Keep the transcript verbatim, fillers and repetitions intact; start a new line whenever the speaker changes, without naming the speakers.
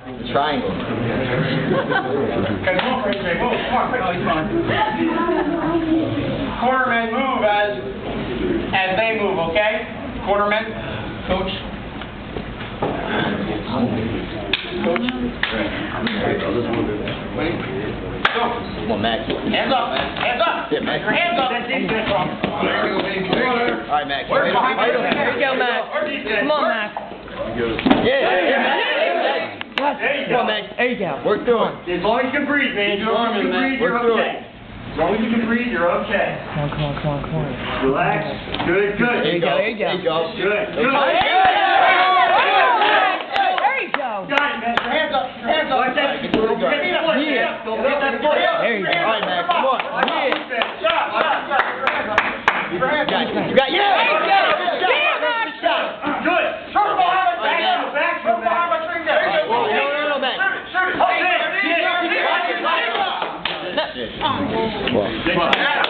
Triangle.
Okay, come on, Frank, move. Come on, quick. Oh, he's fine. Quartermen move as as they move, okay? Quartermen, coach. Coach. Ready? Go.
Come on, Max.
Hands up, man. Hands up.
Yeah, Max.
Your hands up.
All right, Max.
Where's behind
Right
you?
over
Here you go, Max. Come on, Max.
Yeah, yeah, yeah.
There you
Come on,
go.
Max.
There you go.
Work through it.
As long as you can breathe, man. As long as you can breathe, you're
Work through
okay. As long as you can breathe, you're okay.
Come on, come on, come on, come on.
Relax. Good, good.
There you go.
There you go.
There you go.
Good, good.
There you go.
Got it, man. Your hands up. Your hands up. Like that.
Get to the
Don't forget that foot.
Yeah.
Don't forget that foot.
There you go.
All right, Max. Come on.
Yeah. Shot, shot, shot. Your hands up. Your hands
You got
up.
it. You got it. Yeah.
There you go. Yeah, Max.
Good. Shoot it behind my back. Shoot it back. Shoot it behind my tree. There you go.
No, no, no, Max.
Shoot it. Shoot it. Hold it. Yeah. Yeah. Yeah.
Well,